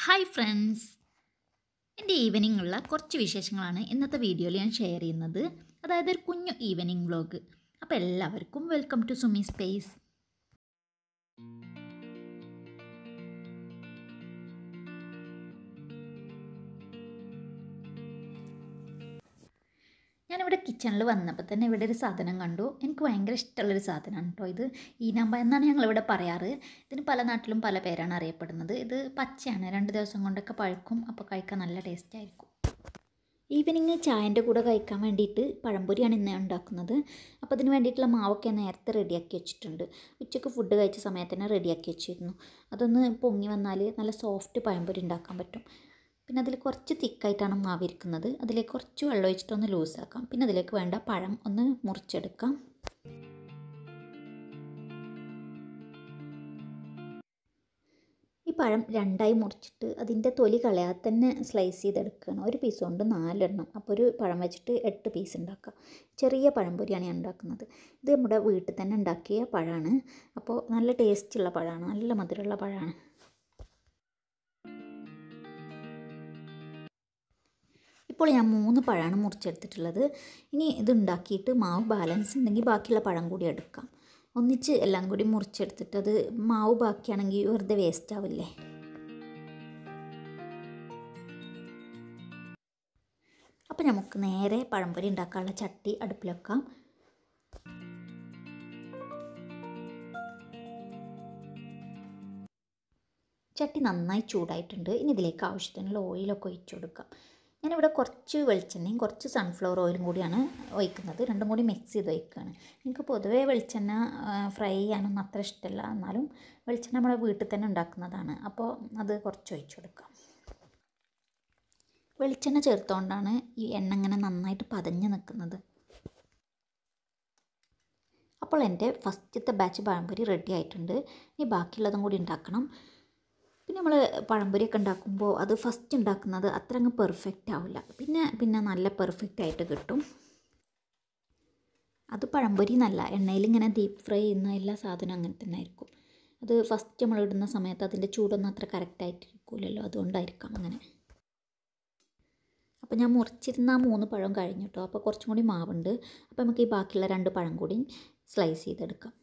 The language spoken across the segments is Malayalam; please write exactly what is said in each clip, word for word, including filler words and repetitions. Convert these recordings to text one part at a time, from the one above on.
ഹായ് ഫ്രണ്ട്സ്, എൻ്റെ ഈവനിങ്ങുള്ള കുറച്ച് വിശേഷങ്ങളാണ് ഇന്നത്തെ വീഡിയോയിൽ ഞാൻ ഷെയർ ചെയ്യുന്നത്. അതായത് ഒരു കുഞ്ഞു ഈവനിങ് വ്ലോഗ്. അപ്പോൾ എല്ലാവർക്കും വെൽക്കം ടു സുമി സ്പേസ്. ഞാനിവിടെ കിച്ചണിൽ വന്നപ്പോൾ തന്നെ ഇവിടെ ഒരു സാധനം കണ്ടു. എനിക്ക് ഭയങ്കര ഇഷ്ടമുള്ളൊരു സാധനമാണ് കേട്ടോ ഇത്. ഈനാമ്പ എന്നാണ് ഞങ്ങളിവിടെ പറയാറ്. ഇതിന് പല നാട്ടിലും പല പേരാണ് അറിയപ്പെടുന്നത്. ഇത് പച്ചയാണ്, രണ്ട് ദിവസം കൊണ്ടൊക്കെ പഴുക്കും. അപ്പോൾ കഴിക്കാൻ നല്ല ടേസ്റ്റ് ആയിരിക്കും. ഈവനിങ് ചായൻ്റെ കൂടെ കഴിക്കാൻ വേണ്ടിയിട്ട് പഴംപൊരിയാണ് ഇന്ന് ഉണ്ടാക്കുന്നത്. അപ്പോൾ അതിന് വേണ്ടിയിട്ടുള്ള മാവൊക്കെ നേരത്തെ റെഡിയാക്കി വെച്ചിട്ടുണ്ട്. ഉച്ചയ്ക്ക് ഫുഡ് കഴിച്ച സമയത്ത് തന്നെ റെഡിയാക്കി വെച്ചിരുന്നു. അതൊന്ന് പൊങ്ങി വന്നാൽ നല്ല സോഫ്റ്റ് പഴംപൊരി ഉണ്ടാക്കാൻ പറ്റും. പിന്നെ അതിൽ കുറച്ച് തിക്കായിട്ടാണ് മാവിരിക്കുന്നത്. അതിലേക്ക് കുറച്ച് വെള്ളം ഒഴിച്ചിട്ടൊന്ന് ലൂസാക്കാം. പിന്നെ അതിലേക്ക് വേണ്ട പഴം ഒന്ന് മുറിച്ചെടുക്കാം. ഈ പഴം രണ്ടായി മുറിച്ചിട്ട് അതിൻ്റെ തൊലി കളയാതെ തന്നെ സ്ലൈസ് ചെയ്തെടുക്കുകയാണ്. ഒരു പീസ് കൊണ്ട് നാലെണ്ണം, അപ്പോൾ ഒരു പഴം വെച്ചിട്ട് എട്ട് പീസ് ഉണ്ടാക്കാം. ചെറിയ പഴംപൊരിയാണ് ഞാൻ ഉണ്ടാക്കുന്നത്. ഇത് നമ്മുടെ വീട്ടിൽ തന്നെ ഉണ്ടാക്കിയ പഴമാണ്. അപ്പോൾ നല്ല ടേസ്റ്റുള്ള പഴമാണ്, നല്ല മധുരമുള്ള പഴമാണ്. ഇപ്പോൾ ഞാൻ മൂന്ന് പഴമാണ് മുറിച്ചെടുത്തിട്ടുള്ളത്. ഇനി ഇത് ഉണ്ടാക്കിയിട്ട് മാവ് ബാലൻസ് ഉണ്ടെങ്കിൽ ബാക്കിയുള്ള പഴം കൂടി എടുക്കാം. ഒന്നിച്ച് എല്ലാം കൂടി മുറിച്ചെടുത്തിട്ട് അത് മാവ് ബാക്കിയാണെങ്കിൽ വെറുതെ വേസ്റ്റ് ആവില്ലേ. അപ്പോൾ നമുക്ക് നേരെ പഴംപൊരി ഉണ്ടാക്കാനുള്ള ചട്ടി അടുപ്പിലെക്കാം. ചട്ടി നന്നായി ചൂടായിട്ടുണ്ട്. ഇനി ഇതിലേക്ക് ആവശ്യത്തിനുള്ള ഓയിലൊക്കെ ഒഴിച്ചു കൊടുക്കാം. ഞാനിവിടെ കുറച്ച് വെളിച്ചെണ്ണയും കുറച്ച് സൺഫ്ലവർ ഓയിലും കൂടിയാണ് ഒഴിക്കുന്നത്. രണ്ടും കൂടി മിക്സ് ചെയ്ത് ഒഴിക്കുകയാണ്. എനിക്ക് പൊതുവേ വെളിച്ചെണ്ണ ഫ്രൈ ചെയ്യാനൊന്നും അത്ര ഇഷ്ടമല്ല. എന്നാലും വെളിച്ചെണ്ണ നമ്മുടെ വീട്ടിൽ തന്നെ ഉണ്ടാക്കുന്നതാണ്. അപ്പോൾ അത് കുറച്ച് ഒഴിച്ചു കൊടുക്കാം. വെളിച്ചെണ്ണ ചേർത്തുകൊണ്ടാണ് ഈ എണ്ണ ഇങ്ങനെ നന്നായിട്ട് പതഞ്ഞ് നിൽക്കുന്നത്. അപ്പോൾ എൻ്റെ ഫസ്റ്റത്തെ ബാച്ച് പഴംപൊരി റെഡി ആയിട്ടുണ്ട്. ഇനി ബാക്കിയുള്ളതും കൂടി ഉണ്ടാക്കണം. പിന്നെ നമ്മൾ പഴംപൊരിയൊക്കെ ഉണ്ടാക്കുമ്പോൾ അത് ഫസ്റ്റ് ഉണ്ടാക്കുന്നത് അത്ര അങ്ങ് പെർഫെക്റ്റ് ആവില്ല. പിന്നെ പിന്നെ നല്ല പെർഫെക്റ്റ് ആയിട്ട് കിട്ടും. അത് പഴംപൊരി എന്നല്ല, എണ്ണയിൽ ഇങ്ങനെ ഡീപ്പ് ഫ്രൈ ചെയ്യുന്ന എല്ലാ സാധനവും അങ്ങനെ തന്നെ ആയിരിക്കും. അത് ഫസ്റ്റ് നമ്മൾ ഇടുന്ന സമയത്ത് അതിൻ്റെ ചൂടൊന്നും അത്ര കറക്റ്റായിട്ടിരിക്കില്ലല്ലോ, അതുകൊണ്ടായിരിക്കാം അങ്ങനെ. അപ്പോൾ ഞാൻ മുറിച്ചിരുന്ന ആ മൂന്ന് പഴം കഴിഞ്ഞു കേട്ടോ. അപ്പോൾ കുറച്ചും കൂടി മാവുണ്ട്. അപ്പോൾ നമുക്ക് ഈ ബാക്കിയുള്ള രണ്ട് പഴം കൂടി സ്ലൈസ് ചെയ്തെടുക്കാം.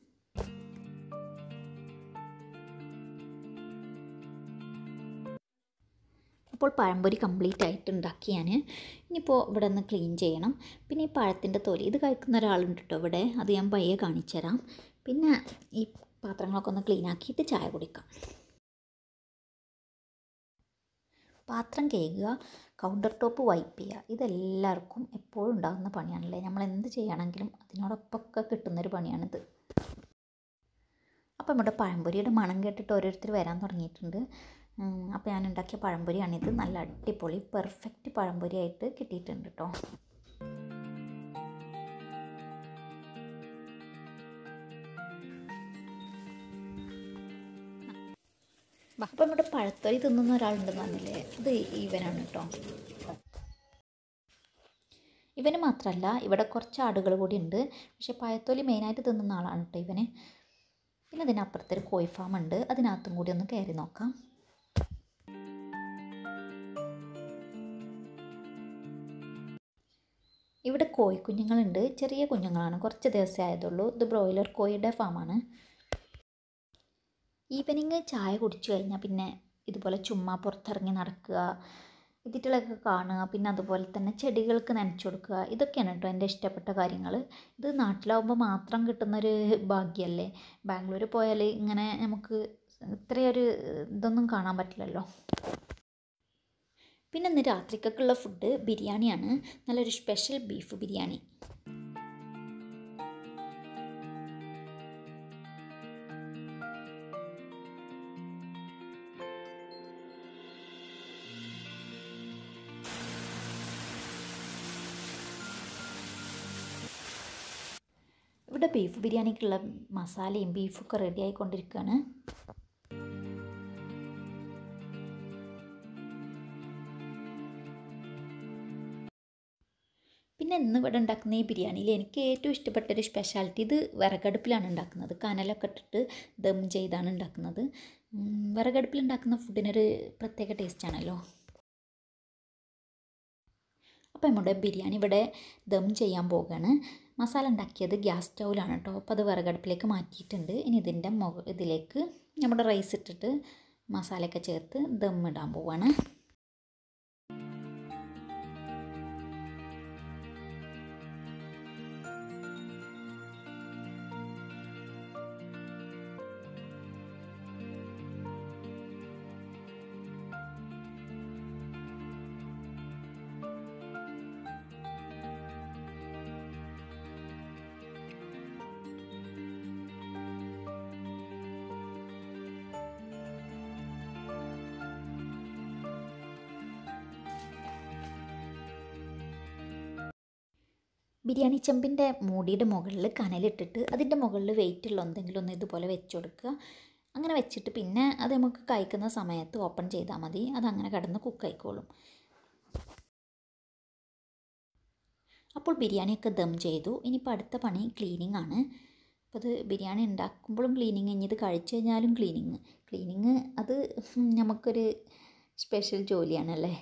അപ്പോൾ പഴംപൊരി കംപ്ലീറ്റ് ആയിട്ട് ഉണ്ടാക്കി ഞാൻ. ഇനിയിപ്പോൾ ഇവിടെ ഒന്ന് ക്ലീൻ ചെയ്യണം. പിന്നെ ഈ പഴത്തിൻ്റെ തൊലി ഇത് കഴിക്കുന്ന ഒരാളുണ്ട് കേട്ടോ ഇവിടെ. അത് ഞാൻ പയ്യെ കാണിച്ചു തരാം. പിന്നെ ഈ പാത്രങ്ങളൊക്കെ ഒന്ന് ക്ലീൻ ആക്കിയിട്ട് ചായ കുടിക്കാം. പാത്രം കഴുകുക, കൗണ്ടർ ടോപ്പ് വൈപ്പ് ചെയ്യുക, ഇതെല്ലാവർക്കും എപ്പോഴും ഉണ്ടാകുന്ന പണിയാണല്ലേ. നമ്മൾ എന്ത് ചെയ്യുകയാണെങ്കിലും അതിനോടൊപ്പമൊക്കെ കിട്ടുന്നൊരു പണിയാണിത്. അപ്പോൾ നമ്മുടെ പഴംപൊരിയുടെ മണം കേട്ടിട്ട് ഓരോരുത്തർ വരാൻ തുടങ്ങിയിട്ടുണ്ട്. അപ്പോൾ ഞാൻ ഉണ്ടാക്കിയ പഴംപൊരിയാണിത്. നല്ല അടിപൊളി പെർഫെക്റ്റ് പഴംപൊരി ആയിട്ട് കിട്ടിയിട്ടുണ്ട് കേട്ടോ. അപ്പോൾ നമ്മുടെ പഴത്തൊലി തിന്നുന്ന ഒരാളുണ്ടെന്ന് പറഞ്ഞില്ലേ, അത് ഇവനാണ് കേട്ടോ. ഇവന് മാത്രമല്ല, ഇവിടെ കുറച്ച് ആടുകൾ കൂടി ഉണ്ട്. പക്ഷേ പഴത്തൊലി മെയിനായിട്ട് തിന്നുന്ന ആളാണ് കേട്ടോ ഇവന്. പിന്നെ അതിനപ്പുറത്തൊരു കോഴി ഫാം ഉണ്ട്. അതിനകത്തും കൂടി ഒന്ന് കയറി നോക്കാം. ഇവിടെ കോഴിക്കുഞ്ഞുങ്ങളുണ്ട്. ചെറിയ കുഞ്ഞുങ്ങളാണ്, കുറച്ച് ദിവസമേ ആയതുള്ളൂ. ഇത് ബ്രോയിലർ കോഴിയുടെ ഫാമാണ്. ഈവനിങ് ചായ കുടിച്ചു കഴിഞ്ഞാൽ പിന്നെ ഇതുപോലെ ചുമ്മാ പുറത്തിറങ്ങി നടക്കുക, ഇതിറ്റകളൊക്കെ കാണുക, പിന്നെ അതുപോലെ തന്നെ ചെടികൾക്ക് നനച്ചു കൊടുക്കുക, ഇതൊക്കെയാണ് കേട്ടോ എൻ്റെ ഇഷ്ടപ്പെട്ട കാര്യങ്ങൾ. ഇത് നാട്ടിലാവുമ്പോൾ മാത്രം കിട്ടുന്നൊരു ഭാഗ്യമല്ലേ. ബാംഗ്ലൂർ പോയാൽ ഇങ്ങനെ നമുക്ക് ഇത്രയൊരു ഇതൊന്നും കാണാൻ പറ്റില്ലല്ലോ. പിന്നെ ഇന്ന് രാത്രിക്കൊക്കെയുള്ള ഫുഡ് ബിരിയാണിയാണ്. നല്ലൊരു സ്പെഷ്യൽ ബീഫ് ബിരിയാണി. ഇവിടെ ബീഫ് ബിരിയാണിക്കുള്ള മസാലയും ബീഫൊക്കെ റെഡി ആയിക്കൊണ്ടിരിക്കുകയാണ്. പിന്നെ പിന്നെ ഇന്ന് ഇവിടെ ഉണ്ടാക്കുന്ന ഈ ബിരിയാണിയിൽ എനിക്ക് ഏറ്റവും ഇഷ്ടപ്പെട്ടൊരു സ്പെഷ്യാലിറ്റി, ഇത് വിറകടുപ്പിലാണ് ഉണ്ടാക്കുന്നത്. കനലൊക്കെ ഇട്ടിട്ട് ദം ചെയ്താണ് ഉണ്ടാക്കുന്നത്. വിറകടുപ്പിൽ ഉണ്ടാക്കുന്ന ഫുഡിനൊരു പ്രത്യേക ടേസ്റ്റാണല്ലോ. അപ്പോൾ നമ്മുടെ ബിരിയാണി ഇവിടെ ദം ചെയ്യാൻ പോവുകയാണ്. മസാല ഉണ്ടാക്കിയത് ഗ്യാസ് സ്റ്റൗവിലാണ് കേട്ടോ. അപ്പോൾ അത് വിറകടുപ്പിലേക്ക് മാറ്റിയിട്ടുണ്ട്. ഇനി ഇതിൻ്റെ മുക ഇതിലേക്ക് നമ്മുടെ റൈസ് ഇട്ടിട്ട് മസാലയൊക്കെ ചേർത്ത് ദം ഇടാൻ പോവുകയാണ്. ബിരിയാണി ചെമ്പിൻ്റെ മൂടിയുടെ മുകളിൽ കനലിട്ടിട്ട് അതിൻ്റെ മുകളിൽ വെയിറ്റുള്ള എന്തെങ്കിലും ഒന്ന് ഇതുപോലെ വെച്ച് കൊടുക്കുക. അങ്ങനെ വെച്ചിട്ട് പിന്നെ അത് നമുക്ക് കഴിക്കുന്ന സമയത്ത് ഓപ്പൺ ചെയ്താൽ മതി. അതങ്ങനെ കിടന്ന് കുക്ക് ആയിക്കോളും. അപ്പോൾ ബിരിയാണിയൊക്കെ ദം ചെയ്തു. ഇനിയിപ്പോൾ അടുത്ത പണി ക്ലീനിങ് ആണ്. അപ്പോൾ അത് ബിരിയാണി ഉണ്ടാക്കുമ്പോഴും ക്ലീനിങ്, ഇനി ഇത് കഴിച്ചു കഴിഞ്ഞാലും ക്ലീനിങ് ക്ലീനിങ് അത് നമുക്കൊരു സ്പെഷ്യൽ ജോലിയാണല്ലേ.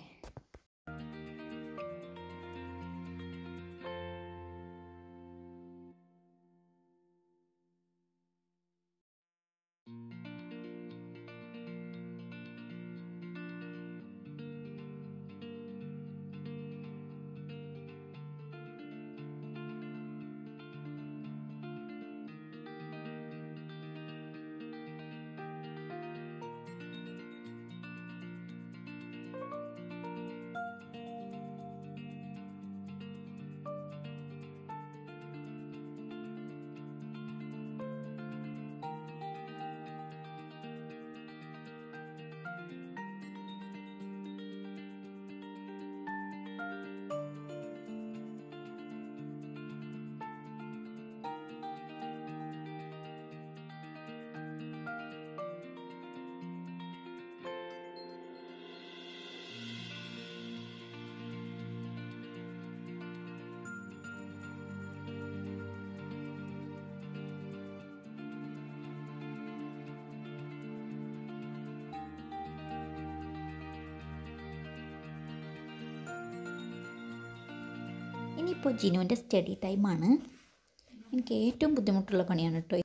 ഇനിയിപ്പോൾ ജിനുവിൻ്റെ സ്റ്റഡി ടൈമാണ്. എനിക്ക് ഏറ്റവും ബുദ്ധിമുട്ടുള്ള പണിയാണ് കേട്ടോ.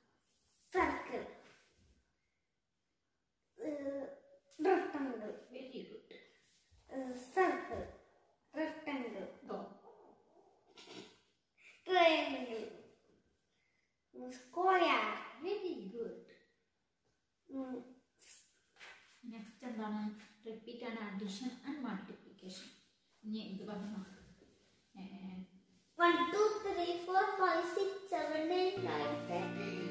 നെക്സ്റ്റ് എന്താണ്? Repeat and addition and multiplication. ഇനി ഇത് പറഞ്ഞു one, two, three, four, five, six, seven, eight, nine, ten.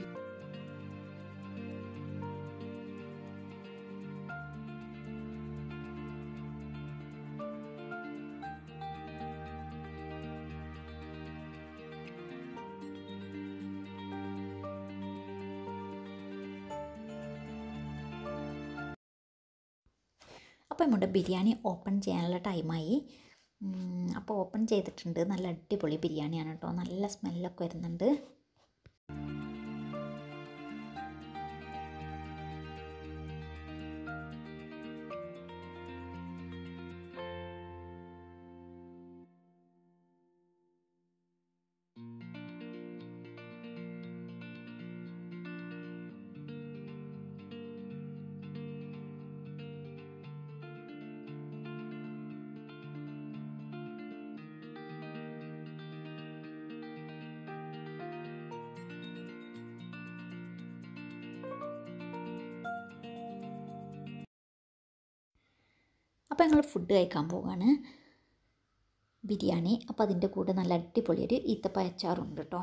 അപ്പോൾ നമ്മുടെ ബിരിയാണി ഓപ്പൺ ചെയ്യാനുള്ള ടൈമായി. അപ്പോൾ ഓപ്പൺ ചെയ്തിട്ടുണ്ട്. നല്ല അടിപൊളി ബിരിയാണിയാണ് കേട്ടോ. നല്ല സ്മെല്ലൊക്കെ വരുന്നുണ്ട്. അപ്പോൾ ഞങ്ങൾ ഫുഡ് കഴിക്കാൻ പോവുകയാണ്. ബിരിയാണി. അപ്പോൾ അതിൻ്റെ കൂടെ നല്ല അടിപൊളി ഒരു ഈത്തപ്പഴച്ചാറുണ്ട് കേട്ടോ.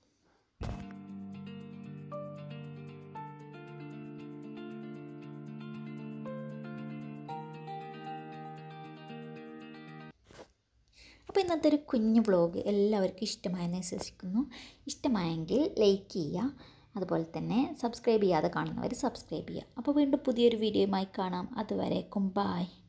അപ്പോൾ ഇന്നത്തെ ഒരു കുഞ്ഞു വ്ളോഗ് എല്ലാവർക്കും ഇഷ്ടമായെന്ന് വിശ്വസിക്കുന്നു. ഇഷ്ടമായെങ്കിൽ ലൈക്ക് ചെയ്യുക. അതുപോലെ തന്നെ സബ്സ്ക്രൈബ് ചെയ്യാതെ കാണുന്നവർ സബ്സ്ക്രൈബ് ചെയ്യുക. അപ്പോൾ വീണ്ടും പുതിയൊരു വീഡിയോയുമായി കാണാം. അതുവരേക്കും ബായ്.